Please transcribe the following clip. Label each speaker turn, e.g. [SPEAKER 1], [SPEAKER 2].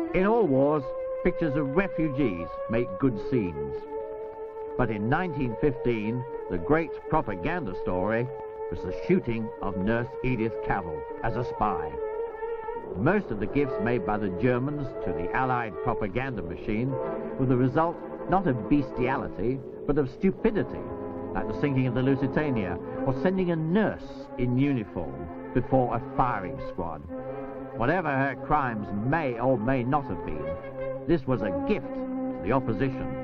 [SPEAKER 1] In all wars, pictures of refugees make good scenes. But in 1915, the great propaganda story was the shooting of Nurse Edith Cavell as a spy. Most of the gifts made by the Germans to the Allied propaganda machine were the result not of bestiality, but of stupidity, like the sinking of the Lusitania, or sending a nurse in uniform before a firing squad. Whatever her crimes may or may not have been, this was a gift to the opposition.